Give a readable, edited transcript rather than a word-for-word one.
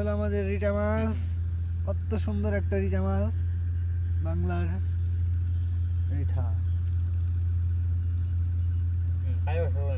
হলো আমাদের রিটা মাছ, কত সুন্দর একটা রিটা মাছ, বাংলার রিঠা।